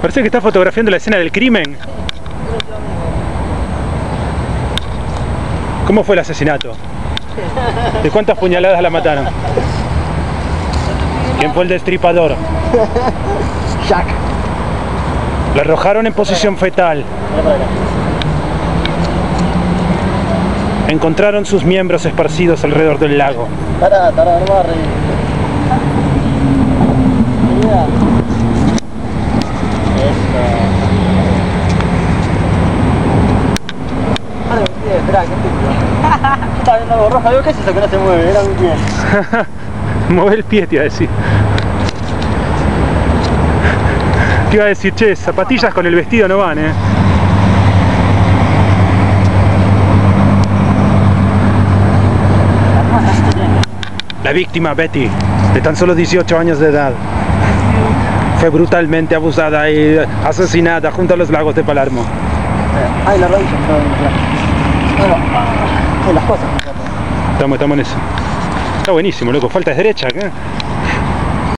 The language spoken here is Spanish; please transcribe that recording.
Parece que está fotografiando la escena del crimen. ¿Cómo fue el asesinato? ¿De cuántas puñaladas la mataron? ¿Quién fue el destripador? Jack. La arrojaron en posición fetal. Encontraron sus miembros esparcidos alrededor del lago. Tará, no barre. Espera, ¿qué te estaba viendo algo rojo? ¿Qué es eso que no se mueve? Era un pie. Mueve el pie, te iba a decir. Te iba a decir, che, zapatillas con el vestido no van, La víctima, Betty, de tan solo 18 años de edad, fue brutalmente abusada y asesinada junto a los lagos de Palermo. Ay, la rodilla me estaba bueno, las cosas. Estamos en eso. Está buenísimo, loco. Falta es derecha, ¿qué?